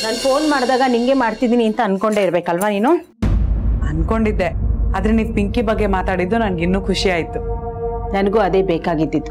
ನಾನು ಫೋನ್ ಮಾಡಿದಾಗ ನಿಂಗೆ ಮಾಡ್ತಿದ್ದೀನಿ ಅಂತ ಅನ್ಕೊಂಡೇ ಇರ್ಬೇಕಲ್ವಾ ನೀನು? ಅನ್ಕೊಂಡಿದ್ದೆ, ಆದ್ರೆ ನೀವು ಪಿಂಕಿ ಬಗ್ಗೆ ಮಾತಾಡಿದ್ದು ನನ್ಗೆ ಇನ್ನೂ ಖುಷಿ ಆಯ್ತು. ನನಗೂ ಅದೇ ಬೇಕಾಗಿದ್ದಿದ್ದು.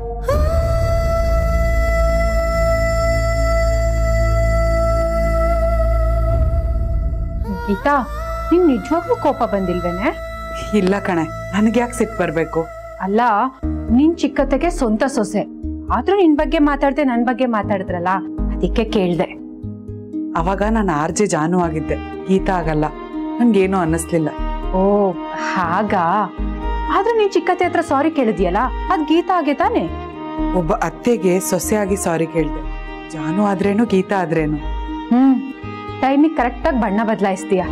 ಗೀತಾ, ನಿನ್ ನಿಜವಾಗ್ಲೂ ಕೋಪ ಬಂದಿಲ್ವೇನೆ? ಇಲ್ಲ ಕಣೆ, ನನಗೆ ಯಾಕೆ ಸಿಟ್ಟು ಬರ್ಬೇಕು? ಅಲ್ಲ, ನಿನ್ ಚಿಕ್ಕತ್ತೆಗೆ ಸ್ವಂತ ಸೊಸೆ ಆದ್ರೂ ನಿನ್ ಬಗ್ಗೆ ಮಾತಾಡ್ದೆ ನನ್ ಬಗ್ಗೆ ಮಾತಾಡಿದ್ರಲ್ಲ, ಅದಕ್ಕೆ ಕೇಳ್ದೆ. ಅವಾಗ ನಾನು RJ ಜಾನು ಆಗಿದ್ದೆ, ಗೀತಾ ಆಗಲ್ಲ. ನನ್ಗೇನು ಅನ್ನಿಸ್ಲಿಲ್ಲ. ಓ ಹಾಗಾ? ಆದ್ರೆ ನೀನ್ ಚಿಕ್ಕತ್ತೆ ಹತ್ರ ಸಾರಿ ಕೇಳಿದ್ಯಲ್ಲ, ಅದ್ ಗೀತಾ ಆಗೆ ತಾನೆ? ಒಬ್ಬ ಅತ್ತೆಗೆ ಸೊಸೆಯಾಗಿ ಸಾರಿ ಕೇಳ್ದೆ. ಜಾನು ಆದ್ರೇನು ಗೀತಾ ಆದ್ರೇನು. ಟೈಮಿಗೆ ಕರೆಕ್ಟಾಗಿ ಬಣ್ಣ ಬದಲಾಯಿಸ್ತೀಯ.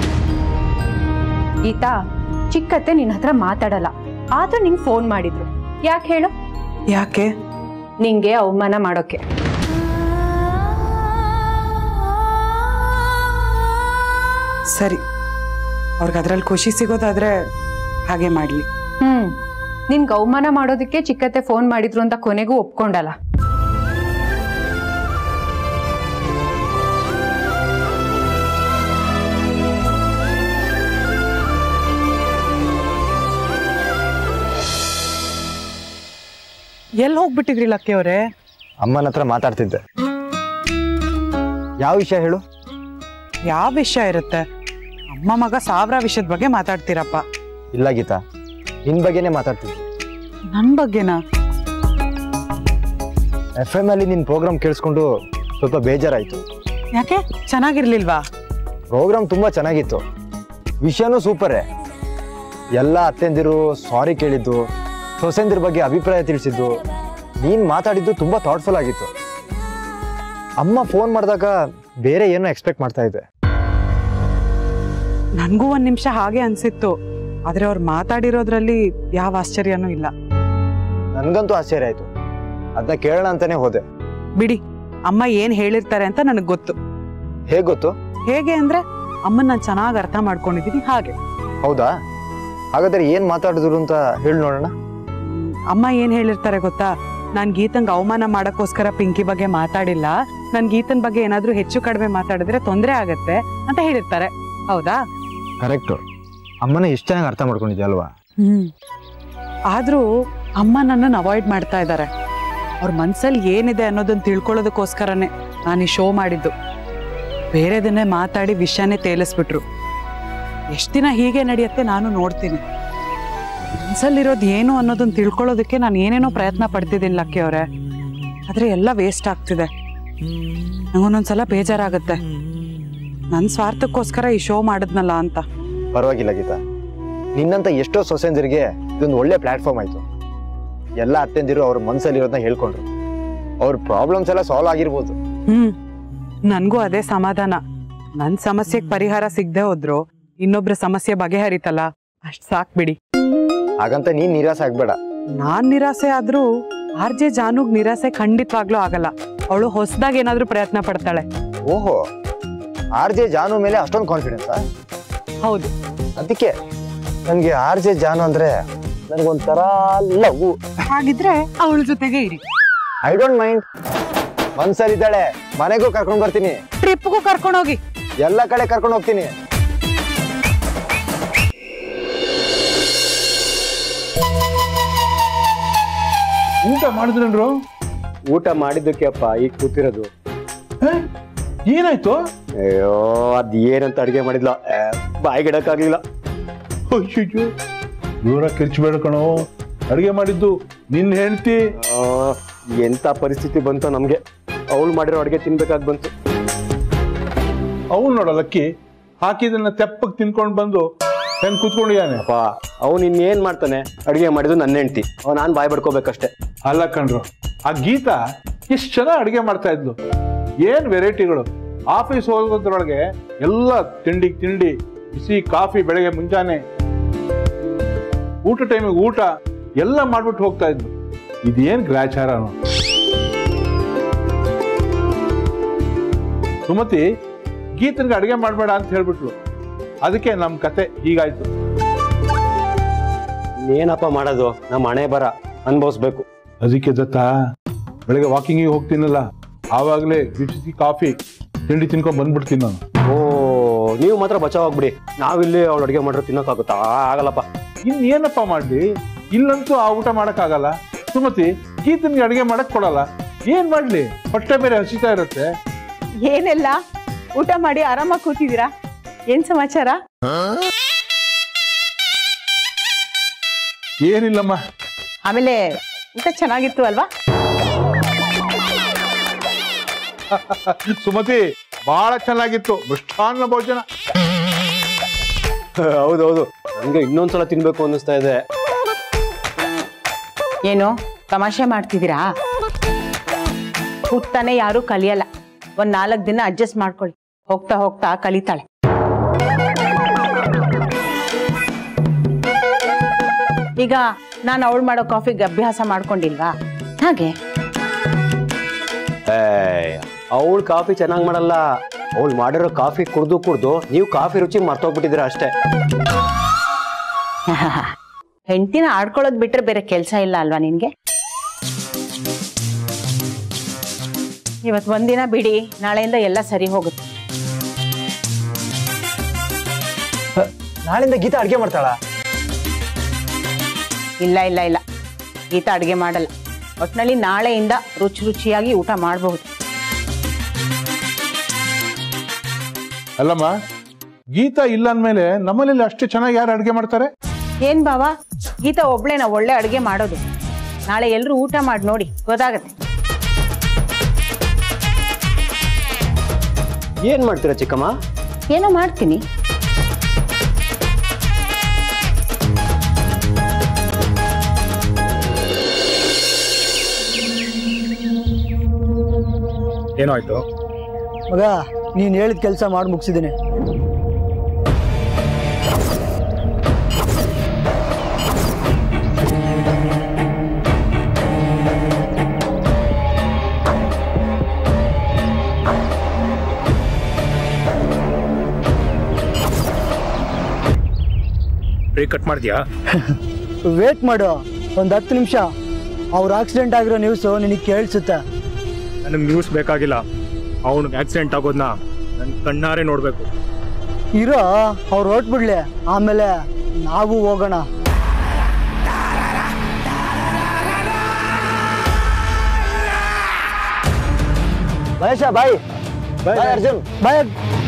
ಗೀತಾ, ಚಿಕ್ಕತ್ತೆ ನಿನ್ ಹತ್ರ ಮಾತಾಡಲ್ಲ, ಆದ್ರೂ ನಿಂಗೆ ಫೋನ್ ಮಾಡಿದ್ರು. ಯಾಕೆ ಹೇಳು? ಯಾಕೆ? ನಿಂಗೆ ಅವಮಾನ ಮಾಡೋಕೆ. ಸರಿ, ಅವ್ರಿಗೆ ಅದ್ರಲ್ಲಿ ಖುಷಿ ಸಿಗೋದಾದ್ರೆ ಹಾಗೆ ಮಾಡ್ಲಿ. ನಿನ್ಗೆ ಅವಮಾನ ಮಾಡೋದಕ್ಕೆ ಚಿಕ್ಕತ್ತೆ ಫೋನ್ ಮಾಡಿದ್ರು ಅಂತ ಕೊನೆಗೂ ಒಪ್ಕೊಂಡಲ್ಲ. ಎಲ್ಲಿ ಹೋಗ್ಬಿಟ್ಟಿದ್ರಿ ಲಕ್ಕಿ ಅವರೇ? ಅಮ್ಮನ ಹತ್ರ ಮಾತಾಡ್ತಿದ್ದೆ. ಯಾವ ವಿಷಯ ಹೇಳು? ಯಾವ ವಿಷಯ ಇರುತ್ತೆ? ಅಮ್ಮ ಮಗ 1000 ವಿಷಯದ ಬಗ್ಗೆ ಮಾತಾಡ್ತೀರಪ್ಪ. ಇಲ್ಲ ಗೀತಾ, ನಿನ್ ಬಗ್ಗೆನೇ ಮಾತಾಡ್ತಿದ್ದೆ. ನನ್ ಬಗ್ಗೆನಾ? FM ಅಲ್ಲಿ ನಿನ್ ಪ್ರೋಗ್ರಾಮ್ ಕೇಳಿಸ್ಕೊಂಡು ಸ್ವಲ್ಪ ಬೇಜಾರಾಯ್ತು. ಯಾಕೆ? ಚೆನ್ನಾಗಿರ್ಲಿಲ್ವಾ? ಪ್ರೋಗ್ರಾಮ್ ತುಂಬಾ ಚೆನ್ನಾಗಿತ್ತು, ವಿಷಯನೂ ಸೂಪರೇ. ಎಲ್ಲ ಅತ್ತೆಂದಿರು ಸಾರಿ ಕೇಳಿದ್ದು, ಸೊಸೆಂದಿರ ಬಗ್ಗೆ ಅಭಿಪ್ರಾಯ ತಿಳಿಸಿದ್ದು, ನೀನ್ ಮಾತಾಡಿದ್ದು ತುಂಬಾ ಥಾಟ್ಫುಲ್ ಆಗಿತ್ತು. ಅಮ್ಮ ಫೋನ್ ಮಾಡಿದಾಗ ಬೇರೆ ಏನೋ ಎಕ್ಸ್ಪೆಕ್ಟ್ ಮಾಡ್ತಾ ಇದ್ದೆ. ನನ್ಗೂ 1 ನಿಮಿಷ ಹಾಗೆ ಅನ್ಸಿತ್ತು, ಆದ್ರೆ ಅವ್ರು ಮಾತಾಡಿರೋದ್ರಲ್ಲಿ ಯಾವ ಆಶ್ಚರ್ಯನೂ ಇಲ್ಲ. ನನ್ಗಂತೂ ಆಶ್ಚರ್ಯ ಆಯ್ತು, ಅದನ್ನ ಕೇಳೋಣ ಅಂತಾನೆ ಹೋದೆ. ಬಿಡಿ, ಅಮ್ಮ ಏನ್ ಹೇಳಿರ್ತಾರೆ ಅಂತ ನನಗ್ ಗೊತ್ತು. ಹೇಗ್ ಗೊತ್ತು? ಹೇಗೆ ಅಂದ್ರೆ, ಅಮ್ಮನ್ ನಾನು ಚೆನ್ನಾಗಿ ಅರ್ಥ ಮಾಡ್ಕೊಂಡಿದ್ದೀನಿ ಹಾಗೆ. ಹೌದಾ? ಹಾಗಾದ್ರೆ ಏನ್ ಮಾತಾಡಿದ್ರು ಅಂತ ಹೇಳಿ ನೋಡೋಣ. ಅಮ್ಮ ಏನ್ ಹೇಳಿರ್ತಾರೆ ಗೊತ್ತಾ? ನಾನ್ ಗೀತಂಗ್ ಅವಮಾನ ಮಾಡಕ್ಕೋಸ್ಕರ ಪಿಂಕಿ ಬಗ್ಗೆ ಮಾತಾಡಿಲ್ಲ, ನನ್ ಗೀತನ್ ಬಗ್ಗೆ ಏನಾದ್ರೂ ಹೆಚ್ಚು ಕಡಿಮೆ ಮಾತಾಡಿದ್ರೆ ತೊಂದರೆ ಆಗತ್ತೆ ಅಂತ ಹೇಳಿರ್ತಾರೆ. ಹೌದಾ? ಕರೆಕ್ಟ್. ಅಮ್ಮನ ಇಷ್ಟ ಚೆನ್ನಾಗಿ ಅರ್ಥ ಮಾಡ್ಕೊಂಡಿದ್ದೆ ಅಲ್ವಾ? ಆದ್ರೂ ಅಮ್ಮ ನನ್ನನ್ನು ಅವಾಯ್ಡ್ ಮಾಡ್ತಾ ಇದ್ದಾರೆ. ಅವ್ರ ಮನ್ಸಲ್ಲಿ ಏನಿದೆ ಅನ್ನೋದನ್ನ ತಿಳ್ಕೊಳ್ಳೋದಕ್ಕೋಸ್ಕರನೇ ನಾನು ಈ ಶೋ ಮಾಡಿದ್ದು. ಬೇರೆದನ್ನೇ ಮಾತಾಡಿ ವಿಷಯನೇ ತೇಲಿಸ್ಬಿಟ್ರು. ಎಷ್ಟ್ ದಿನ ಹೀಗೆ ನಡೆಯುತ್ತೆ ನಾನು ನೋಡ್ತೀನಿ. ಮನ್ಸಲ್ಲಿರೋದು ಏನು ಅನ್ನೋದನ್ನ ತಿಳ್ಕೊಳ್ಳೋದಕ್ಕೆ ನಾನು ಏನೇನೋ ಪ್ರಯತ್ನ ಪಡ್ತಿದ್ದೀನಿ ಲಕ್ಕಿ ಅವರೇ, ಆದ್ರೆ ಎಲ್ಲ ವೇಸ್ಟ್ ಆಗ್ತಿದೆ. ನಂಗೊಂದೊಂದ್ಸಲ ಬೇಜಾರಾಗತ್ತೆ, ನನ್ನ ಸ್ವಾರ್ಥಕ್ಕೋಸ್ಕರ ಈ ಶೋ ಮಾಡಿದ್ನಲ್ಲ ಅಂತ. ಪರವಾಗಿಲ್ಲ ಗೀತಾ, ನಿನ್ನಂತ ಎಷ್ಟೋ ಸೊಸೆಂದಿರಿಗೆ ಇದೊಂದು ಒಳ್ಳೆ ಪ್ಲಾಟ್ಫಾರ್ಮ್ ಆಯ್ತು. ಎಲ್ಲ ಅತ್ತೆಂದಿರು ಅವ್ರ ಮನ್ಸಲ್ಲಿರೋದನ್ನ ಹೇಳ್ಕೊಂಡ್ರು, ಅವ್ರ ಪ್ರಾಬ್ಲಮ್ಸ್ ಎಲ್ಲ ಸಾಲ್ವ್ ಆಗಿರ್ಬೋದು. ನನ್ಗೂ ಅದೇ ಸಮಾಧಾನ. ನನ್ ಸಮಸ್ಯೆಗೆ ಪರಿಹಾರ ಸಿಗದೆ ಹೋದ್ರು ಇನ್ನೊಬ್ರ ಸಮಸ್ಯೆ ಬಗೆಹರಿತಲ್ಲ, ಅಷ್ಟ್ ಸಾಕ್ ಬಿಡಿ. ಹಾಗಂತ ನೀನ್ ನಿರಾಸೆ ಆಗ್ಬೇಡ. ನಾನ್ ನಿರಾಸೆ ಆದ್ರೂ RJ ಜಾನುಗ್ ನಿರಾಸೆ ಖಂಡಿತವಾಗ್ಲೂ ಆಗಲ್ಲ. ಅವಳು ಹೊಸದಾಗಿ ಏನಾದ್ರೂ ಪ್ರಯತ್ನ ಪಡ್ತಾಳೆ. ಓಹೋ, RJ ಜಾನು ಮೇಲೆ ಅಷ್ಟೊಂದು ಕಾನ್ಫಿಡೆನ್ಸಾ? ಹೌದು. ಅದಕ್ಕೆ ನನ್ಗೆ RJ ಜಾನು ಅಂದ್ರೆ ನನಗೊಂಥರ ಲವ್. ಹಾಗಿದ್ರೆ ಅವಳ ಜೊತೆಗೆ ಇರಿ. I don't mind. ಮನ್ಸಲ್ಲಿದ್ದಾಳೆ, ಮನೆಗೂ ಕರ್ಕೊಂಡ್ ಬರ್ತೀನಿ, ಟ್ರಿಪ್ಗೂ ಕರ್ಕೊಂಡೋಗಿ, ಎಲ್ಲ ಕಡೆ ಕರ್ಕೊಂಡು ಹೋಗ್ತೀನಿ. ಊಟ ಮಾಡಿದ್ರೇನ್ರು? ಊಟ ಮಾಡಿದ್ದಕ್ಕೆ ಅಪ್ಪ ಈಗ ಕೂತಿರೋದು. ಏನಾಯ್ತು? ಅಯ್ಯೋ, ಅದ್ ಏನಂತ ಅಡಿಗೆ ಮಾಡಿದ್ಲ, ಬಾಯಿಗಿಡಕ್ಕಾಗ್ಲಿಲ್ಲ. ಅಯ್ಯೋ, ದೂರ ಕಿರ್ಚ್ಬೇಡ ಕಣೋ, ಅಡಿಗೆ ಮಾಡಿದ್ದು ನಿನ್ನ ಹೆಂಡತಿ. ಎಂತ ಪರಿಸ್ಥಿತಿ ಬಂತು ನಮ್ಗೆ, ಅವಳು ಮಾಡಿರೋ ಅಡಿಗೆ ತಿನ್ಬೇಕಾಗ್ ಬಂತು. ಅವಳು ನೋಡಲಕ್ಕಿ ಹಾಕಿದನ್ನ ತೆಪ್ಪಕ್ ತಿನ್ಕೊಂಡ್ ಬಂದು ಹೆಂಗ್ ಕೂತ್ಕೊಂಡಿದ್ದಾನೆ. ಅಪ್ಪ ಅವ್ನು ಇನ್ನೇನ್ ಮಾಡ್ತಾನೆ, ಅಡಿಗೆ ಮಾಡಿದ್ದು ನನ್ನ ಹೆಂಡತಿ, ನಾನ್ ಬಾಯ್ ಬಡ್ಕೋಬೇಕಷ್ಟೇ. ಅಲ್ಲ ಕಣ್ರು, ಆ ಗೀತಾ ಎಷ್ಟು ಚೆನ್ನಾಗಿ ಅಡಿಗೆ ಮಾಡ್ತಾ ಇದ್ಲು. ಏನ್ ವೆರೈಟಿಗಳು. ಆಫೀಸ್ ಹೋಗೋದ್ರೊಳಗೆ ಎಲ್ಲ ತಿಂಡಿ, ಬಿಸಿ ಕಾಫಿ ಬೆಳಗ್ಗೆ ಮುಂಜಾನೆ, ಊಟ ಟೈಮಿಗೆ ಊಟ ಎಲ್ಲ ಮಾಡ್ಬಿಟ್ಟು ಹೋಗ್ತಾ ಇದ್ಲು. ಇದೇನ್ ಗ್ರಾಚಾರನು. ಸುಮತಿ ಗೀತನ್ಗೆ ಅಡಿಗೆ ಮಾಡ್ಬೇಡ ಅಂತ ಹೇಳ್ಬಿಟ್ಲು, ಅದಕ್ಕೆ ನಮ್ ಕತೆ ಹೀಗಾಯ್ತು. ಏನಪ್ಪ ಮಾಡೋದು, ನಮ್ಮ ಹಣೆ ಬರ ಅನ್ಭವಿಸ್ಬೇಕು. ಅದಕ್ಕೆ ದತ್ತ ಬೆಳಗ್ಗೆ ವಾಕಿಂಗಿಗೆ ಹೋಗ್ತೀನಲ್ಲ, ಆವಾಗಲೇ ಬಿಸಿ ಕಾಫಿ ತಿಂಡಿ ತಿನ್ಕೊಂಡ್ ಬಂದ್ಬಿಡ್ತೀನಿ ನಾನು. ಓ ನೀವು ಮಾತ್ರ ಬಚಾವಾಗ್ಬಿಡಿ, ನಾವಿಲ್ಲಿ ಅವಳು ಅಡುಗೆ ಮಾಡಿರೋ ತಿನ್ನೋಕ್ಕಾಗುತ್ತಾ? ಆಗಲ್ಲಪ್ಪ. ಇನ್ನೇನಪ್ಪ ಮಾಡ್ಲಿ, ಇಲ್ಲಂತೂ ಆ ಊಟ ಮಾಡಕ್ಕಾಗಲ್ಲ. ಸುಮತಿ ಗೀತನ್ಗೆ ಅಡುಗೆ ಮಾಡಕ್ ಕೊಡಲ್ಲ, ಏನ್ ಮಾಡ್ಲಿ? ಹೊಟ್ಟೆ ಬೇರೆ ಹಸಿತಾ ಇರುತ್ತೆ. ಏನೆಲ್ಲ ಊಟ ಮಾಡಿ ಆರಾಮಾಗಿ ಕೂತಿದ್ದೀರಾ? ಏನ್ ಸಮಾಚಾರ? ಏನಿಲ್ಲಮ್ಮ. ಆಮೇಲೆ ಊಟ ಚೆನ್ನಾಗಿತ್ತು ಅಲ್ವಾ? ಸುಮತಿ ಬಹಳ ಚೆನ್ನಾಗಿತ್ತು, ಮೃಷ್ಟಾನ್ನ ಭೋಜನ. ಹೌದೌದು, ನನಗೆ ಇನ್ನೊಂದ್ಸಲ ತಿನ್ಬೇಕು ಅನ್ನಿಸ್ತಾ ಇದೆ. ಏನು ತಮಾಷೆ ಮಾಡ್ತಿದ್ದೀರಾ? ಹುಟ್ಟಾನೆ ಯಾರು ಕಲಿಯಲ್ಲ, ಒಂದ್ 4 ದಿನ ಅಡ್ಜಸ್ಟ್ ಮಾಡ್ಕೊಳ್ಳಿ, ಹೋಗ್ತಾ ಹೋಗ್ತಾ ಕಲಿತಾಳೆ. ಈಗ ನಾನು ಅವಳು ಮಾಡೋ ಕಾಫಿಗೆ ಅಭ್ಯಾಸ ಮಾಡ್ಕೊಂಡಿಲ್ವಾ? ಹಾಗೆ ಅವಳು ಕಾಫಿ ಚೆನ್ನಾಗಿ ಮಾಡಲ್ಲ, ಅವಳು ಮಾಡಿರೋ ಕಾಫಿ ಕುಡ್ದು ನೀವು ಕಾಫಿ ರುಚಿ ಮರ್ತೋಗ್ಬಿಟ್ಟಿದ್ದೀರಾ ಅಷ್ಟೇ. ಹೆಂಡತಿನ ಆಡ್ಕೊಳ್ಳೋದ್ ಬಿಟ್ರೆ ಬೇರೆ ಕೆಲಸ ಇಲ್ಲ ಅಲ್ವಾ ನಿನ್ಗೆ? ಇವತ್ತು ಒಂದಿನ ಬಿಡಿ, ನಾಳೆಯಿಂದ ಎಲ್ಲ ಸರಿ ಹೋಗುತ್ತೆ. ನಾಳೆಯಿಂದ ಗೀತಾ ಅಡ್ಗೆ ಮಾಡ್ತಾಳ? ಇಲ್ಲ ಇಲ್ಲ ಇಲ್ಲ, ಗೀತಾ ಅಡುಗೆ ಮಾಡಲ್ಲ. ಒಟ್ನಲ್ಲಿ ನಾಳೆಯಿಂದ ರುಚಿಯಾಗಿ ಊಟ ಮಾಡಬಹುದು. ಅಲ್ಲಮ್ಮ, ಗೀತಾ ಇಲ್ಲ ಅಂದ್ಮೇಲೆ ನಮ್ಮಲ್ಲಿ ಅಷ್ಟು ಚೆನ್ನಾಗಿ ಯಾರು ಅಡುಗೆ ಮಾಡ್ತಾರೆ? ಏನ್ ಬಾವಾ, ಗೀತಾ ಒಬ್ಳೇನ ಒಳ್ಳೆ ಅಡುಗೆ ಮಾಡೋದು? ನಾಳೆ ಎಲ್ರು ಊಟ ಮಾಡಿ ನೋಡಿ, ಗೊತ್ತಾಗತ್ತೆ. ಏನ್ ಮಾಡ್ತೀರಾ ಚಿಕ್ಕಮ್ಮ? ಏನೋ ಮಾಡ್ತೀನಿ. ಏನಾಯ್ತು ಮಗ? ನೀನ್ ಹೇಳಿದ ಕೆಲಸ ಮಾಡಿ ಮುಗಿಸಿದ್ದೀನಿ. ಬ್ರೇಕ್ ಕಟ್ ಮಾಡಿದ್ಯಾ? ವೇಟ್ ಮಾಡು, ಒಂದು 10 ನಿಮಿಷ. ಅವ್ರ ಆಕ್ಸಿಡೆಂಟ್ ಆಗಿರೋ ನ್ಯೂಸು ನಿನಗೆ ಕೇಳಿಸುತ್ತೆ. ನನಗೆ ನ್ಯೂಸ್ ಬೇಕಾಗಿಲ್ಲ, ಅವನಿಗೆ ಆಕ್ಸಿಡೆಂಟ್ ಆಗೋದನ್ನ ನನ್ನ ಕಣ್ಣಾರೆ ನೋಡಬೇಕು. ಇರೋ, ಅವ್ರು ಹೊರಟ್ಬಿಡ್ಲಿ, ಆಮೇಲೆ ನಾವು ಹೋಗೋಣ. ಮಹೇಶ ಬಾಯ್. ಬಾಯ್ ಅರ್ಜುನ್ ಬಾಯ್.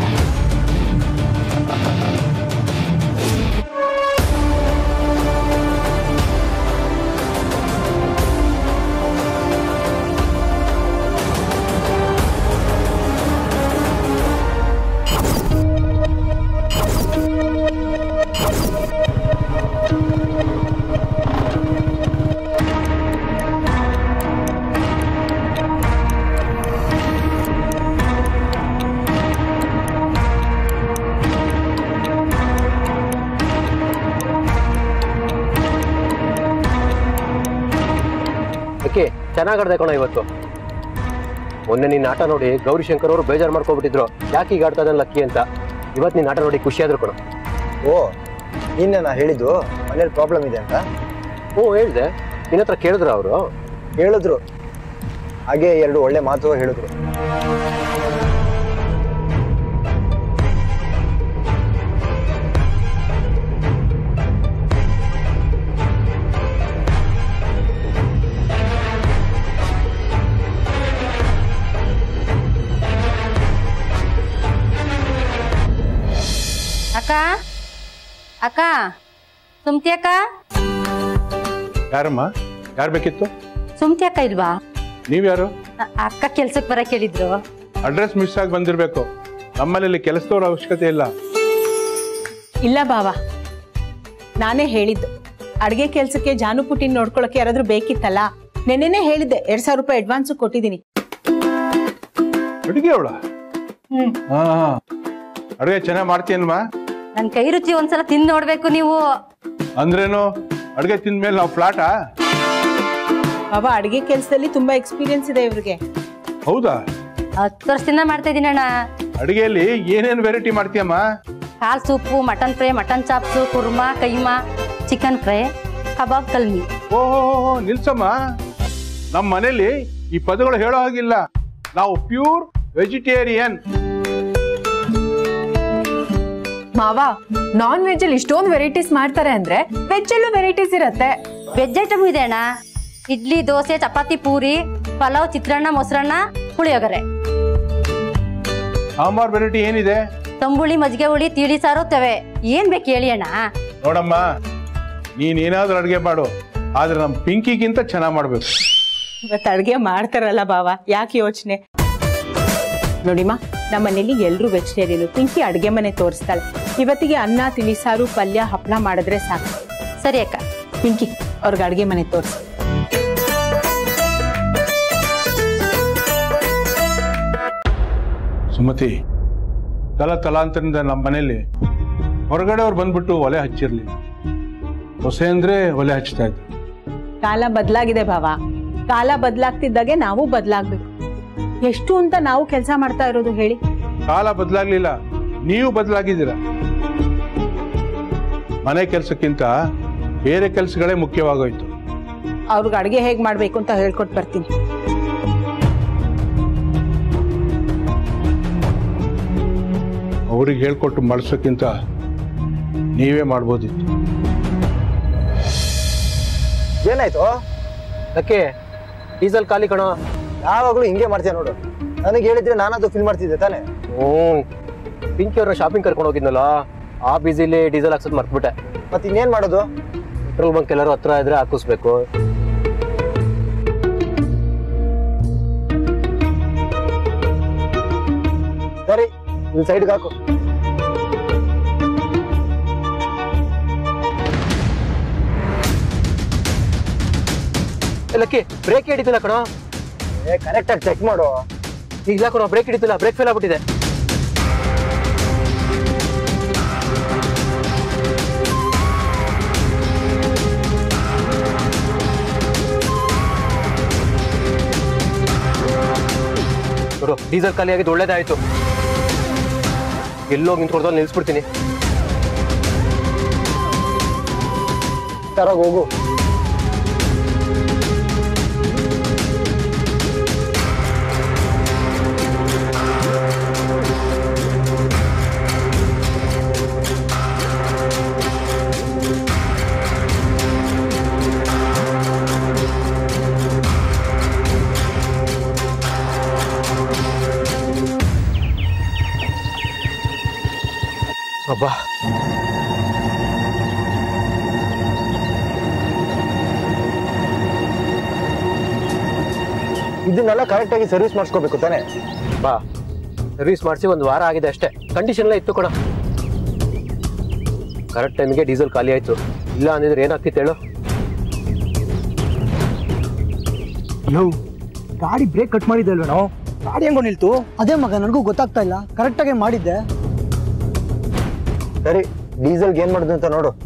ಚೆನ್ನಾಗಿ ಆಡ್ದೆ ಕಣ ಇವತ್ತು. ಮೊನ್ನೆ ನೀನ್ ಆಟ ನೋಡಿ ಗೌರಿಶಂಕರ್ ಅವರು ಬೇಜಾರು ಮಾಡ್ಕೊಬಿಟ್ಟಿದ್ರು, ಯಾಕೆ ಈಗ ಆಡ್ತಾ ಇದ್ದಾನೆ ಲಕ್ಕಿ ಅಂತ. ಇವತ್ತು ನೀನ್ ಆಟ ನೋಡಿ ಖುಷಿ ಆದ್ರು ಕಣ. ಓ, ನಿನ್ನೆ ನಾ ಹೇಳಿದ್ದು ಮನೇಲಿ ಪ್ರಾಬ್ಲಮ್ ಇದೆ ಅಂತ? ಹ್ಞೂ ಹೇಳಿದೆ. ನಿನ್ನ ಹತ್ರ ಕೇಳಿದ್ರು ಅವರು? ಹೇಳಿದ್ರು, ಹಾಗೆ 2 ಒಳ್ಳೆ ಮಾತು ಹೇಳಿದ್ರು. ಅಕ್ಕ ಅಕ್ಕ, ಸುಮ್ತಿ ಅಕ್ಕ. ಯಾರಮ್ಮ? ಯಾರು ಬೇಕಿತ್ತು? ಸುಮ್ತಿ ಅಕ್ಕ ಇಲ್ವಾ? ನೀವ್ಯಾರು? ಅಕ್ಕ ಕೆಲ್ಸಕ್ಕೆ ಬರಕ್ ಹೇಳಿದ್ರು. ಅಡ್ರೆಸ್ ಮಿಸ್ ಆಗಿ ಬಂದಿರ್ಬೇಕು. ನಮ್ಮಲ್ಲಿ ಕೆಲಸದವ್ರ ಅವಶ್ಯಕತೆ ಇಲ್ಲ. ಇಲ್ಲ ಬಾವಾ, ನಾನೇ ಹೇಳಿದ್ದು ಅಡುಗೆ ಕೆಲ್ಸಕ್ಕೆ ಜಾನು ಪುಟ್ಟಿನ ನೋಡ್ಕೊಳಕ್ಕೆ ಯಾರಾದ್ರೂ ಬೇಕಿತ್ತಲ್ಲ. ನೆನ್ನೆನೇ ಹೇಳಿದ್ದೆ, 2000 ರೂಪಾಯಿ ಅಡ್ವಾನ್ಸ್ ಕೊಟ್ಟಿದ್ದೀನಿ. ಅಡುಗೆ ಅವಳ? ಅಡುಗೆ ಚೆನ್ನಾಗಿ ಮಾಡ್ತೀಯಲ್ವಾ? ನನ್ ಕೈ ರುಚಿ ಒಂದ್ಸಲ ತಿಂದು ನೋಡ್ಬೇಕು ನೀವು. ಅಂದ್ರೇನು? ಅಡುಗೆ ತಿಂದ್ಮೇಲೆ ನಾವು ಫ್ಲಾಟಾ? ಬಾಬಾ, ಅಡುಗೆ ಕೆಲ್ಸದಲ್ಲಿ ತುಂಬಾ ಎಕ್ಸ್ಪೀರಿಯನ್ಸ್ ಇದೆ ಇವ್ರಿಗೆ. ಹೌದಾ? 10 ವರ್ಷದಿಂದ ಮಾಡ್ತಾ ಇದೀನಿ ಅಣ್ಣ. ಅಡುಗೆಯಲ್ಲಿ ಏನೇನು ವೆರೈಟಿ ಮಾಡ್ತೀಯಮ್ಮ? ಕಾಲ್ soup, mutton fry, mutton chops, kurma, keema, chicken fry, kebab, kalmi. ಓಹೋ, ನಿಲ್ಸಮ್ಮ. ನಮ್ಮ ಮನೇಲಿ ಈ ಪದಗಳು ಹೇಳೋ ಹಾಗಿಲ್ಲ. ನಾವು ಪ್ಯೂರ್ ವೆಜಿಟೇರಿಯನ್. ಮಾವ ನಾನ್ ವೆಜ್ ಅಲ್ಲಿ ಇಷ್ಟೊಂದು ವೆರೈಟೀಸ್ ಮಾಡ್ತಾರೆ ಅಂದ್ರೆ ವೆಜ್ ಅಲ್ಲೂ ವೆರೈಟೀಸ್ ಇರತ್ತೆ. ವೆಜ್ ಐಟಮ್ ಇದೆ ಅಣ್ಣ. ಇಡ್ಲಿ, ದೋಸೆ, ಚಪಾತಿ, ಪೂರಿ, ಪಲಾವ್, ಚಿತ್ರಾನ್ನ, ಮೊಸರನ್ನ, ಪುಳಿಯೋಗರೆ. ಸಾಂಬಾರ್ ವೆರೈಟಿ ಏನಿದೆ? ತಂಬುಳಿ, ಮಜ್ಜಿಗೆ ಹುಳಿ, ತಿಳಿ ಸಾರು, ತವೆ. ಏನ್ ಬೇಕು ಹೇಳಿ ಅಣ್ಣ. ನೋಡಮ್ಮ, ನೀನೇನಾದ್ರೂ ಅಡ್ಗೆ ಮಾಡು, ಆದ್ರೆ ನಮ್ ಪಿಂಕಿಗಿಂತ ಚೆನ್ನಾಗ್ ಮಾಡ್ಬೇಕು. ಇವತ್ತು ಅಡ್ಗೆ ಮಾಡ್ತಾರಲ್ಲ ಬಾವ, ಯಾಕೆ ಯೋಚನೆ? ನೋಡಿಮ್ಮ, ನಮ್ಮ ಮನೇಲಿ ಎಲ್ರು ವೆಜಿಟೇರಿಯನ್. ಪಿಂಕಿ ಅಡ್ಗೆ ಮನೆ ತೋರಿಸ್ತಾಳೆ. ಇವತ್ತಿಗೆ ಅನ್ನ, ತಿಳಿಸಾರು, ಪಲ್ಯ, ಹಪ್ಪಳ ಮಾಡಿದ್ರೆ ಸಾಕು. ಸರಿ ಅಕ್ಕ. ಪಿಂಕಿ ಅವ್ರಿಗೆ ಅಡ್ಗೆ ಮನೆ ತೋರಿಸಿ. ಸುಮತಿ, ತಲಾಂತರದಿಂದ ನಮ್ಮ ಮನೇಲಿ ಹೊರಗಡೆ ಅವ್ರು ಬಂದ್ಬಿಟ್ಟು ಒಲೆ ಹಚ್ಚಿರ್ಲಿ, ಹೊಸೆ ಅಂದ್ರೆ ಒಲೆ ಹಚ್ತಾ ಇದ್ರು. ಕಾಲ ಬದಲಾಗಿದೆ ಬಾವ. ಕಾಲ ಬದಲಾಗ್ತಿದ್ದಾಗೆ ನಾವು ಬದಲಾಗ್ಬೇಕು. ಎಷ್ಟು ಅಂತ ನಾವು ಕೆಲಸ ಮಾಡ್ತಾ ಇರೋದು ಹೇಳಿ? ಕಾಲ ಬದಲಾಗ್ಲಿಲ್ಲ, ನೀವು ಬದಲಾಗಿದ್ದೀರ. ಮನೆ ಕೆಲ್ಸಕ್ಕಿಂತ ಬೇರೆ ಕೆಲ್ಸಗಳೇ ಮುಖ್ಯವಾಗೋಯ್ತು. ಅವ್ರಿಗೆ ಅಡ್ಗೆ ಹೇಗ್ ಮಾಡ್ಬೇಕು ಅಂತ ಹೇಳ್ಕೊಟ್ಟು ಬರ್ತೀನಿ. ಅವ್ರಿಗೆ ಹೇಳ್ಕೊಟ್ಟು ಮಾಡಿಸೋಕ್ಕಿಂತ ನೀವೇ ಮಾಡ್ಬೋದಿತ್ತು. ಏನಾಯ್ತು? ಅದಕ್ಕೆ ಡೀಸೆಲ್ ಖಾಲಿ ಕಣೋ. ಯಾವಾಗಲೂ ಹಿಂಗೆ ಮಾಡ್ತೀಯ ನೋಡು. ನನಗೆ ಹೇಳಿದ್ರೆ ನಾನದು ಫಿಲ್ ಮಾಡ್ತಿದ್ದೆ ತಾನೆ. ಪಿಂಕಿ ಅವ್ರನ್ನ ಶಾಪಿಂಗ್ ಕರ್ಕೊಂಡು ಹೋಗಿದ್ನಲ್ಲ, ಆ ಬಿಸಿಲಿ ಡೀಸೆಲ್ ಹಾಕ್ಸೋದು ಮರ್ತ್ಬಿಟ್ಟೆ. ಮತ್ತೆ ಇನ್ನೇನ್ ಮಾಡೋದು? ಪೆಟ್ರೋಲ್ ಬಂಕ್ ಎಲ್ಲರೂ ಹತ್ರ ಇದ್ರೆ ಹಾಕಿಸ್ಬೇಕು. ಸರಿ, ಇಲ್ಲಿ ಸೈಡ್ಗೆ ಹಾಕು. ಲಕ್ಕಿ, ಬ್ರೇಕ್ ಹಿಡಿತಿಲ್ಲ ಕಣೋ. ಕರೆಕ್ಟ್ ಆಗಿ ಚೆಕ್ ಮಾಡು. ಈಗ ಕಣೋ, ಬ್ರೇಕ್ ಹಿಡಿತಿಲ್ಲ, ಬ್ರೇಕ್ ಫೇಲ್ ಆಗ್ಬಿಟ್ಟಿದೆ. ನೋಡು, ಡೀಸೆಲ್ ಖಾಲಿ ಆಗಿದ್ದು ಒಳ್ಳೇದಾಯ್ತು. ಎಲ್ಲೋಗಿ ನಿಂತ್ಕೊಡ್ದಲ್ಲಿ ನಿಲ್ಸ್ಬಿಡ್ತೀನಿ. ತರಾಗ ಹೋಗು. ಅಬ್ಬಾ, ಇದನ್ನೆಲ್ಲ ಕರೆಕ್ಟ್ ಆಗಿ ಸರ್ವಿಸ್ ಮಾಡಿಸ್ಕೋಬೇಕು ತಾನೆ. ಬಾ, ಸರ್ವಿಸ್ ಮಾಡಿಸಿ ಒಂದು ವಾರ ಆಗಿದೆ ಅಷ್ಟೇ. ಕಂಡೀಷನ್ ಎಲ್ಲ ಇತ್ತು ಕಣ. ಕರೆಕ್ಟ್ ಟೈಮಿಗೆ ಡೀಸೆಲ್ ಖಾಲಿ ಆಯ್ತು. ಇಲ್ಲ ಅಂದಿದ್ರೆ ಏನಾಗ್ತಿತ್ತು ಹೇಳು? ಗಾಡಿ ಬ್ರೇಕ್ ಕಟ್ ಮಾಡಿದ್ದೆ ಅಲ್ವ ನಾವು? ಗಾಡಿ ಹೆಂಗೋ ನಿಲ್ತು? ಅದೇ ಮಗ, ನನಗೂ ಗೊತ್ತಾಗ್ತಾ ಇಲ್ಲ. ಕರೆಕ್ಟಾಗಿ ಮಾಡಿದ್ದೆ. ಸರಿ, ಡೀಸೆಲ್ಗೆ ಏನ್ ಮಾಡುದು ಅಂತ ನೋಡು.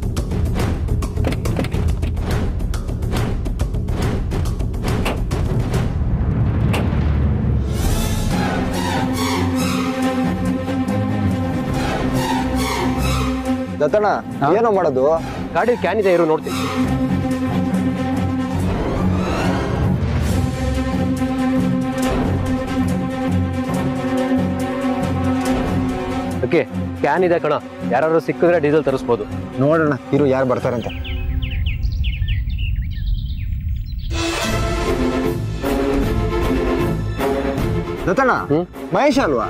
ದತ್ತಣ್ಣ, ಏನೋ ಮಾಡೋದು? ಗಾಡಿ ಕ್ಯಾನ್ ಇದೆ, ಇರು ನೋಡ್ತೀನಿ. ಓಕೆ, ಕ್ಯಾನ್ ಇದೆ ಕಣ. ಯಾರು ಸಿಕ್ಕಿದ್ರೆ ಡೀಸೆಲ್ ತರಿಸ್ಬೋದು. ನೋಡೋಣ ಇರು, ಯಾರು ಬರ್ತಾರಂತ. ದತ್ತಣ್ಣ, ಮಹೇಶ್ ಅಲ್ವಾ?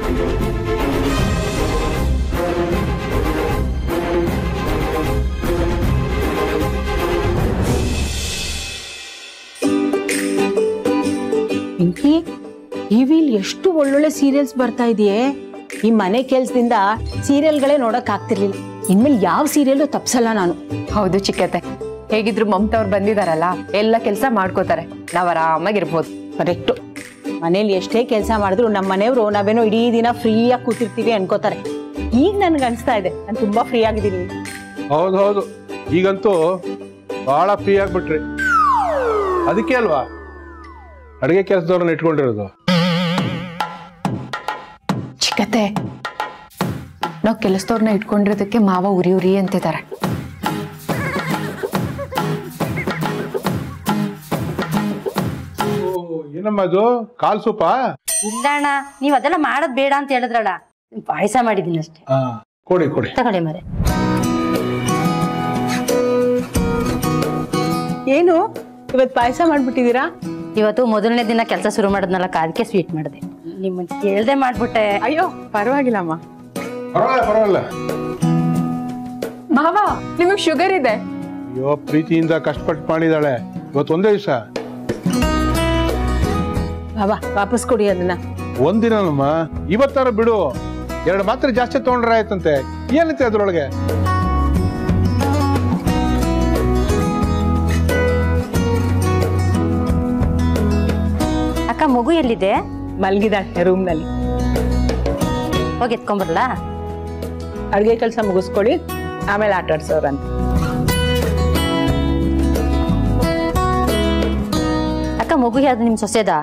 ಪಿಂಕಿ, ಟಿವಿಲಿ ಎಷ್ಟು ಒಳ್ಳೊಳ್ಳೆ ಸೀರಿಯಲ್ಸ್ ಬರ್ತಾ ಇದೆಯೇ. ಈ ಮನೆ ಕೆಲ್ಸದಿಂದ ಸೀರಿಯಲ್ಗಳೇ ನೋಡಕ್ ಆಗ್ತಿರ್ಲಿಲ್ಲ. ಇನ್ಮೇಲೆ ಯಾವ ಸೀರಿಯಲ್ ತಪ್ಸಲ್ಲ ನಾನು. ಹೌದು ಚಿಕ್ಕತ್ತೆ, ಹೇಗಿದ್ರು ಮಮತಾ ಅವ್ರು ಬಂದಿದಾರಲ್ಲ, ಎಲ್ಲ ಕೆಲಸ ಮಾಡ್ಕೋತಾರೆ, ನಾವ್ ಆರಾಮಾಗಿರ್ಬೋದು. ಕರೆಕ್ಟು. ಮನೇಲಿ ಎಷ್ಟೇ ಕೆಲಸ ಮಾಡಿದ್ರು ನಮ್ಮ ಮನೆಯವರು ನಾವೇನೋ ಇಡೀ ದಿನ ಫ್ರೀಯಾಗಿ ಕೂತಿರ್ತೀವಿ ಅನ್ಕೋತಾರೆ. ಈಗ ನನ್ಗೆ ಅನಿಸ್ತಾ ಇದೆ ನಾನು ತುಂಬಾ ಫ್ರೀ ಆಗಿದ್ದೀನಿ. ಹೌದು, ಈಗಂತೂ ಬಹಳ ಫ್ರೀ ಆಗ್ಬಿಟ್ರಿ. ಅದಕ್ಕೆ ಅಲ್ವಾ ಅಡುಗೆ ಕೆಲಸದವ್ರನ್ನ ಇಟ್ಕೊಂಡಿರೋದು. ಚಿಕ್ಕತ್ತೆ, ನಾವ್ ಕೆಲಸದವ್ರನ್ನ ಇಟ್ಕೊಂಡಿರೋದಕ್ಕೆ ಮಾವ ಉರಿ ಉರಿ ಅಂತಿದ್ದಾರೆ. ಏನಮ್ಮ ಅದು, ಕಾಲ್ ಸೂಪಾ? ಇಲ್ಲ ಅಣ್ಣ, ನೀವ್ ಅದೆಲ್ಲ ಮಾಡೋದ್ ಬೇಡ ಅಂತ ಹೇಳಿದ್ರಲ್ಲ, ಪಾಯಸ ಮಾಡಿದೀನಿ ಅಷ್ಟೇ. ಕೊಡಿ ಕೊಡಿ. ತಗೊಳ್ಳಿ ಮರೆ. ಏನು ಇವತ್ತು ಪಾಯಸ ಮಾಡ್ಬಿಟ್ಟಿದ್ದೀರಾ? ಇವತ್ತು ಮೊದಲನೇ ದಿನ ಕೆಲಸ ಶುರು ಮಾಡೋದ್ನಲ್ಲ, ಅದಕ್ಕೆ ಸ್ವೀಟ್ ಮಾಡಿದೆ. ನಿಮ್ಮನ್ನ ಕೇಳ್ದೆ ಮಾಡ್ಬಿಟ್ಟೆ. ಅಯ್ಯೋ ಪರವಾಗಿಲ್ಲಮ್ಮ. ಪರವಾಗಿಲ್ಲ. ಮಾವ ನಿಮಗ್ ಶುಗರ್ ಇದೆ. ಅಯ್ಯೋ ಪ್ರೀತಿಯಿಂದ ಕಷ್ಟಪಟ್ಟು ಮಾಡಿದಾಳೆ, ಇವತ್ತು ಒಂದೇ ದಿವಸ. ಬಾಬಾ ವಾಪಸ್ ಕೊಡಿ ಅದನ್ನ. ಒಂದಿನಮ್ಮ, ಇವತ್ತಾರ ಬಿಡು. 2 ಮಾತ್ರೆ ಜಾಸ್ತಿ ತಗೊಂಡ್ರೆ ಆಯ್ತಂತೆ. ಏನೈತೆ ಅದ್ರೊಳಗೆ? ಅಕ್ಕ ಮಗು ಎಲ್ಲಿದೆ? ಮಲ್ಗಿದಾಳೆ ರೂಮ್ ನಲ್ಲಿ. ಹೋಗಿ ಎತ್ಕೊಂಬರ್ಲ? ಅಡ್ಗೆ ಕೆಲಸ ಮುಗಿಸ್ಕೊಳ್ಳಿ, ಆಮೇಲೆ ಆಟ ಆಡ್ಸೋರಂತ. ಅಕ್ಕ ಮಗು ಯಾವ್ದು ನಿಮ್ ಸೊಸೆದಾ?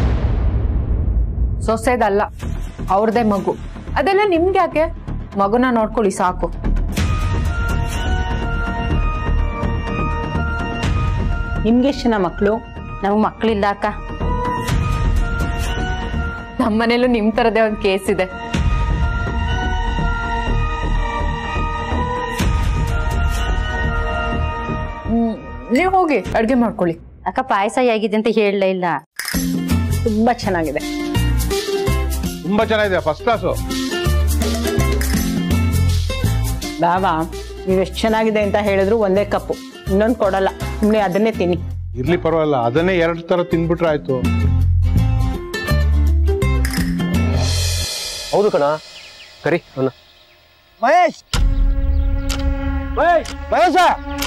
ಸೊಸೆದಲ್ಲ, ಅವ್ರದೇ ಮಗು. ಅದೆಲ್ಲ ನಿಮ್ಗೆ ಯಾಕೆ? ಮಗುನ ನೋಡ್ಕೊಳ್ಳಿ ಸಾಕು. ನಿಮ್ಗೆ ಎಷ್ಟು ಜನ ಮಕ್ಕಳು? ನಮಗ್ ಮಕ್ಳಿಲ್ಲ ಅಕ್ಕ. ನಮ್ಮನೇಲೂ ನಿಮ್ ತರದೇ ಒಂದ್ ಕೇಸ್ ಇದೆ. ನೀವ್ ಹೋಗಿ ಅಡ್ಗೆ ಮಾಡ್ಕೊಳ್ಳಿ. ಅಕ್ಕ ಪಾಯಸ ಹೇಗಿದೆ ಅಂತ ಹೇಳಲೇ ಇಲ್ಲ. ತುಂಬಾ ಚೆನ್ನಾಗಿದೆ. ತುಂಬಾ ಚೆನ್ನಾಗಿದೆ, ಫಸ್ಟ್ ಕ್ಲಾಸು. ಬಾಬಾ ನೀವು ಎಷ್ಟು ಚೆನ್ನಾಗಿದೆ ಅಂತ ಹೇಳಿದ್ರು ಒಂದೇ ಕಪ್ಪು, ಇನ್ನೊಂದು ಕೊಡಲ್ಲ. ಸುಮ್ಮನೆ ಅದನ್ನೇ ತಿನ್ನಿ. ಇರ್ಲಿ ಪರವಾಗಿಲ್ಲ, ಅದನ್ನೇ 2 ತರ ತಿನ್ಬಿಟ್ರೆ ಆಯ್ತು. ಹೌದು ಕಣ, ಕರಿ ಅವನು. ಮಹೇಶ್ ಮಹೇಶ,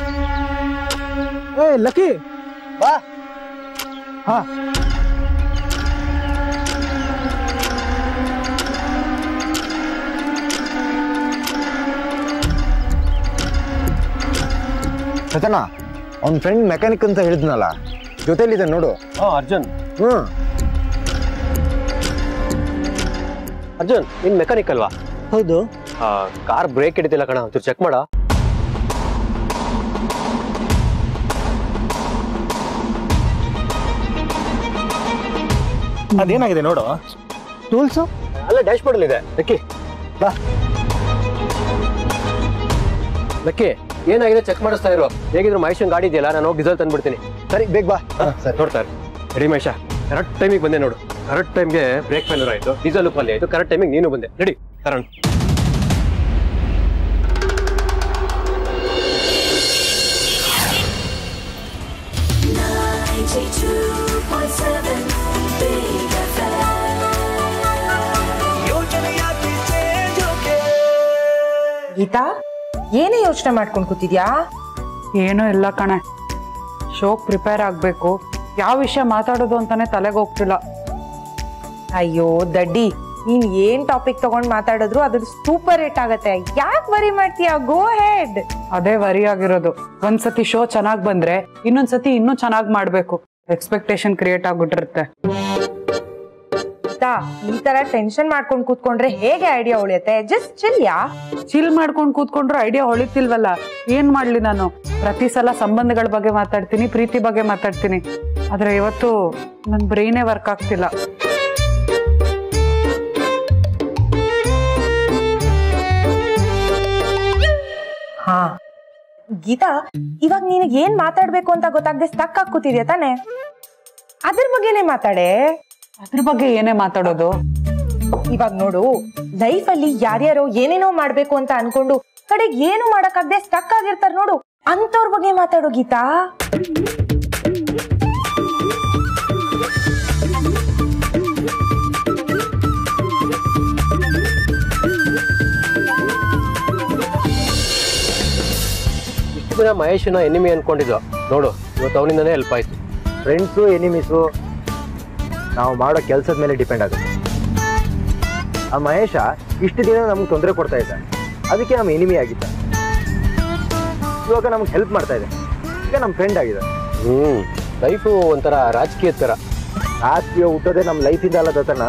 ಏ ಲಕ್ಕಿ ಬಾ. ಹಾ ಸತನ, ಅವ್ನ ಫ್ರೆಂಡ್ ಮೆಕ್ಯಾನಿಕ್ ಅಂತ ಹೇಳಿದ್ನಲ್ಲ, ಜೊತೆಲಿದೆ ನೋಡು. ಅರ್ಜುನ್. ಹ್ಮ್, ಅರ್ಜುನ್ ನಿನ್ ಮೆಕ್ಯಾನಿಕ್ ಅಲ್ವಾ? ಹೌದು. ಕಾರ್ ಬ್ರೇಕ್ ಹಿಡಿತಿಲ್ಲ ಕಣ, ಒಂಚೂರು ಚೆಕ್ ಮಾಡ. ಅದೇನಾಗಿದೆ ನೋಡು. ಟೂಲ್ಸು ಅಲ್ಲೇ ಡ್ಯಾಶ್ ಬೋರ್ಡ್ ಇದೆ. ಲಕ್ಕಿ ಬಾ. ಲಕ್ಕಿ ಏನಾಗಿದೆ ಚೆಕ್ ಮಾಡಿಸ್ತಾ ಇರೋ. ಹೇಗಿದ್ರು ಮಹೇಶನ್ ಗಾಡಿ ಇದೆಯಲ್ಲ, ನಾನು ಹೋಗಿ ಡೀಸೆಲ್ ತಂದ್ಬಿಡ್ತೀನಿ. ಸರಿ ಬೇಗ ಬಾ. ಸರಿ ನೋಡ್ತಾ ರೆಡಿ ಮಹೇಶ, ಕರೆಕ್ಟ್ ಟೈಮಿಗೆ ಬಂದೆ ನೋಡು. ಕರೆಕ್ಟ್ ಟೈಮ್ಗೆ ಬ್ರೇಕ್ ಫೇಲ್ಯೂರ್ ಆಯ್ತು, ಡೀಸೆಲ್ ಉಪ್ಪಲ್ಲಿ ಆಯ್ತು. ಕರೆಕ್ಟ್ ಟೈಮಿಗೆ ನೀನು ಬಂದೆ. ರೆಡಿ ಕರಣ್. ಗೀತಾ, ಏನೇ ಯೋಚನೆ ಮಾಡ್ಕೊಂಡು ಕೂತಿದ್ಯಾ? ಏನೂ ಇಲ್ಲ ಕಣೆ, ಶೋಕ್ ಪ್ರಿಪೇರ್ ಆಗ್ಬೇಕು. ಯಾವ ವಿಷಯ ಮಾತಾಡೋದು ಅಂತಾನೆ ತಲೆಗೆ ಹೋಗ್ತಿಲ್ಲ. ಅಯ್ಯೋ ದಡ್ಡಿ, ನೀನ್ ಏನ್ ಟಾಪಿಕ್ ತಗೊಂಡ್ ಮಾತಾಡಿದ್ರು ಅದ್ರ ಸೂಪರ್ ಹಿಟ್ ಆಗತ್ತೆ. ಯಾಕೆ ವರಿ ಮಾಡ್ತೀಯಾ? ಗೋ ಹೆಡ್. ಅದೇ ವರಿ ಆಗಿರೋದು. ಒಂದ್ಸತಿ ಶೋ ಚೆನ್ನಾಗ್ ಬಂದ್ರೆ ಇನ್ನೊಂದ್ಸತಿ ಇನ್ನೂ ಚೆನ್ನಾಗ್ ಮಾಡ್ಬೇಕು. ಎಕ್ಸ್ಪೆಕ್ಟೇಷನ್ ಕ್ರಿಯೇಟ್ ಆಗ್ಬಿಟ್ಟಿರುತ್ತೆ. ಈ ತರ ಟೆನ್ಷನ್ ಮಾಡ್ಕೊಂಡ್ ಕೂತ್ಕೊಂಡ್ರೆ ಹೇಗೆ ಐಡಿಯಾ ಉಳಿಯುತ್ತೆ? ಜಸ್ಟ್ ಚಿಲ್ಯಾ. ಚಿಲ್ ಮಾಡ್ಕೊಂಡ್ ಕೂತ್ಕೊಂಡ್ರು ಐಡಿಯಾ ಹೊಳಿತಿಲ್ವಲ್ಲ. ಏನ್ ಮಾಡ್ಲಿ ನಾನು? ಪ್ರತಿ ಸಲ ಸಂಬಂಧಗಳ ಬಗ್ಗೆ ಮಾತಾಡ್ತೀನಿ, ಪ್ರೀತಿ ಬಗ್ಗೆ ಮಾತಾಡ್ತೀನಿ. ಆದ್ರೆ ಇವತ್ತು ನನ್ ಬ್ರೈನೇ ವರ್ಕ್ ಆಗ್ತಿಲ್ಲ. ಹಾ ಗೀತಾ, ಇವಾಗ ನಿನಗೆ ಏನ್ ಮಾತಾಡ್ಬೇಕು ಅಂತ ಗೊತ್ತಾಗದೆ ಸ್ಟಕ್ ಆಗಿ ಕೂತಿದ್ಯಾ ತಾನೆ? ಅದ್ರ ಬಗ್ಗೆನೇ ಮಾತಾಡೆ. ಅದ್ರ ಬಗ್ಗೆ ಏನೇ ಮಾತಾಡೋದು? ಇವಾಗ ನೋಡು, ಲೈಫ್ ಅಲ್ಲಿ ಯಾರ್ಯಾರೋ ಏನೇನೋ ಮಾಡ್ಬೇಕು ಅಂತ ಅನ್ಕೊಂಡು ಕಡೆಗೆ ಏನು ಮಾಡಕ್ಕಾಗದೆ ಸ್ಟಕ್ ಆಗಿರ್ತಾರ ನೋಡು, ಅಂತವ್ರ ಬಗ್ಗೆ ಮಾತಾಡೋ ಗೀತಾ. ಇಷ್ಟು ದಿನ ಮಹೇಶನ ಎನಿಮಿ ಅನ್ಕೊಂಡಿದ್ವು ನೋಡು, ಇವತ್ತು ಅವನಿಂದನೇ ಹೆಲ್ಪ್ ಆಯ್ತು. ಫ್ರೆಂಡ್ಸು ಎನಿಮೀಸು ನಾವು ಮಾಡೋ ಕೆಲಸದ ಮೇಲೆ ಡಿಪೆಂಡ್ ಆಗುತ್ತೆ. ಆ ಮಹೇಶ ಇಷ್ಟು ದಿನ ನಮ್ಗೆ ತೊಂದರೆ ಕೊಡ್ತಾ ಇದ್ದ, ಅದಕ್ಕೆ ನಮ್ಮ ಎನಿಮಿ ಆಗಿದ್ದ. ಇವಾಗ ನಮ್ಗೆ ಹೆಲ್ಪ್ ಮಾಡ್ತಾ ಇದೆ, ಈಗ ನಮ್ಮ ಫ್ರೆಂಡ್ ಆಗಿದೆ. ಲೈಫು ಒಂಥರ ರಾಜಕೀಯ ಥರ. ರಾಜಕೀಯ ಹುಟ್ಟೋದೇ ನಮ್ಮ ಲೈಫಿಂದ ಅಲ್ಲ ದತ್ತನ.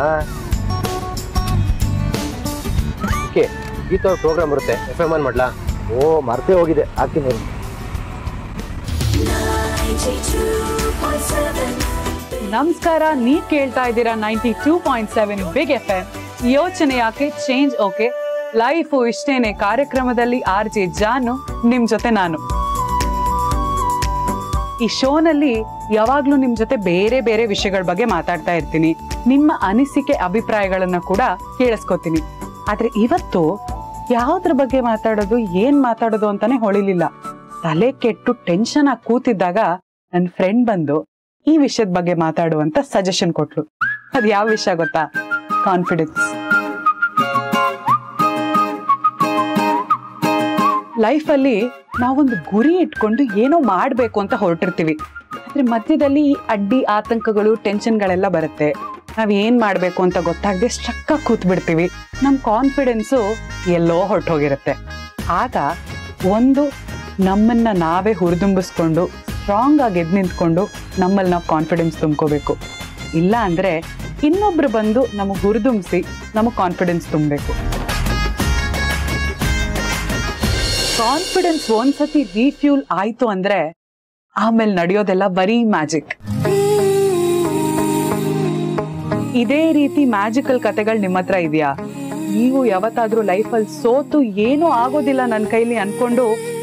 ಓಕೆ, ಗೀತಾ ಅವ್ರ ಪ್ರೋಗ್ರಾಮ್ ಬರುತ್ತೆ, FM ಆನ್ ಮಾಡ್ಲಾ? ಓ ಮರ್ತೇ ಹೋಗಿದೆ, ಆಗ್ತೀನಿ. ನಮಸ್ಕಾರ, ನೀವ್ ಕೇಳ್ತಾ ಇದ್ದೀರಾ 92.7 ಬಿಗ್ FM. ಯೋಚನೆ ಯಾಕೆ, ಚೇಂಜ್ ಓಕೆ. ಲೈಫು ಇಷ್ಟೇನೆ ಕಾರ್ಯಕ್ರಮದಲ್ಲಿ RJ ಜಾನು ನಿಮ್ ಜೊತೆ ನಾನು. ಈ ಶೋನಲ್ಲಿ ಯಾವಾಗ್ಲೂ ನಿಮ್ ಜೊತೆ ಬೇರೆ ಬೇರೆ ವಿಷಯಗಳ ಬಗ್ಗೆ ಮಾತಾಡ್ತಾ ಇರ್ತೀನಿ. ನಿಮ್ಮ ಅನಿಸಿಕೆ ಅಭಿಪ್ರಾಯಗಳನ್ನ ಕೂಡ ಕೇಳಿಸ್ಕೊತೀನಿ. ಆದ್ರೆ ಇವತ್ತು ಯಾವ್ದ್ರ ಬಗ್ಗೆ ಮಾತಾಡೋದು ಏನ್ ಮಾತಾಡೋದು ಅಂತಾನೆ ಹೊಳಿಲಿಲ್ಲ. ತಲೆ ಕೆಟ್ಟು ಟೆನ್ಷನ್ ಆಗಿ ಕೂತಿದ್ದಾಗ ನನ್ನ ಫ್ರೆಂಡ್ ಬಂದು ಈ ವಿಷಯದ ಬಗ್ಗೆ ಮಾತಾಡುವಂತ ಸಜೆಷನ್ ಕೊಟ್ಲು. ಅದ್ ಯಾವ ವಿಷಯ ಗೊತ್ತಾ? ಕಾನ್ಫಿಡೆನ್ಸ್. ಲೈಫಲ್ಲಿ ನಾವೊಂದು ಗುರಿ ಇಟ್ಕೊಂಡು ಏನೋ ಮಾಡ್ಬೇಕು ಅಂತ ಹೊರಟಿರ್ತೀವಿ. ಆದ್ರೆ ಮಧ್ಯದಲ್ಲಿ ಈ ಅಡ್ಡಿ ಆತಂಕಗಳು ಟೆನ್ಷನ್ಗಳೆಲ್ಲ ಬರುತ್ತೆ. ನಾವ್ ಏನ್ ಮಾಡ್ಬೇಕು ಅಂತ ಗೊತ್ತಾಗದೆ ಸ್ಟ್ರಕ್ ಆಗಿ ಕೂತ್ ಬಿಡ್ತೀವಿ. ನಮ್ ಕಾನ್ಫಿಡೆನ್ಸು ಎಲ್ಲೋ ಹೊರಟೋಗಿರುತ್ತೆ. ಆಗ ಒಂದು ನಮ್ಮನ್ನ ನಾವೇ ಹುರಿದುಂಬಿಸ್ಕೊಂಡು ಸ್ಟ್ರಾಂಗ್ ಆಗಿ ಎದ್ದು ನಿಂತ್ಕೊಂಡು ನಮ್ಮಲ್ಲಿ ನಾವು ಕಾನ್ಫಿಡೆನ್ಸ್ ತುಂಬ್ಕೋಬೇಕು. ಇಲ್ಲ ಅಂದ್ರೆ ಇನ್ನೊಬ್ರು ಬಂದು ನಮಗ್ ಹುರಿದುಂಬಿಸಿ ನಮಗ್ ಕಾನ್ಫಿಡೆನ್ಸ್ ತುಂಬಬೇಕು. ಕಾನ್ಫಿಡೆನ್ಸ್ ಒಂದ್ಸತಿ ರೀಫ್ಯೂಲ್ ಆಯ್ತು ಅಂದ್ರೆ ಆಮೇಲೆ ನಡೆಯೋದೆಲ್ಲ ಬರೀ ಮ್ಯಾಜಿಕ್. ಇದೇ ರೀತಿ ಮ್ಯಾಜಿಕಲ್ ಕತೆಗಳು ನಿಮ್ಮ ಹತ್ರ ಇದೆಯಾ? ನೀವು ಯಾವತ್ತಾದ್ರೂ ಲೈಫಲ್ಲಿ ಸೋತು ಏನೂ ಆಗೋದಿಲ್ಲ ನನ್ನ ಕೈಲಿ ಅನ್ಕೊಂಡು